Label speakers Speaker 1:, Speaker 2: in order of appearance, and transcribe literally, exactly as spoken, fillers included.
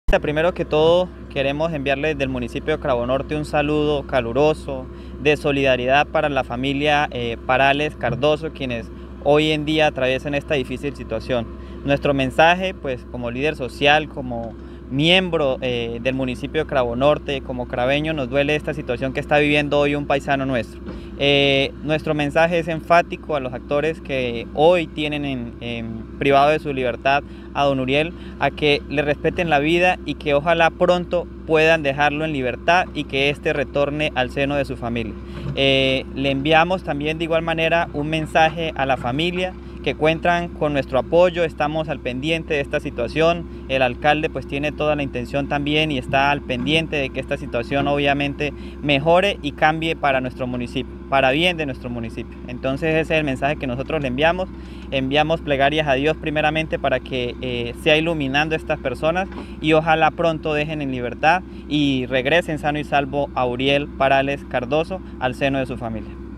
Speaker 1: Primero que todo, queremos enviarles del municipio de Cravo Norte un saludo caluroso de solidaridad para la familia eh, Parales Cardoso, quienes hoy en día atraviesan esta difícil situación. Nuestro mensaje, pues como líder social, como miembro eh, del municipio de Cravo Norte, como craveño, nos duele esta situación que está viviendo hoy un paisano nuestro. Eh, nuestro mensaje es enfático a los actores que hoy tienen en, en privado de su libertad a don Uriel, a que le respeten la vida y que ojalá pronto puedan dejarlo en libertad y que éste retorne al seno de su familia. Eh, le enviamos también de igual manera un mensaje a la familia, que cuentan con nuestro apoyo, estamos al pendiente de esta situación. El alcalde pues tiene toda la intención también y está al pendiente de que esta situación obviamente mejore y cambie para nuestro municipio, para bien de nuestro municipio. Entonces ese es el mensaje que nosotros le enviamos. Enviamos plegarias a Dios primeramente para que eh, sea iluminando a estas personas y ojalá pronto dejen en libertad y regresen sano y salvo a Uriel Parales Cardoso al seno de su familia.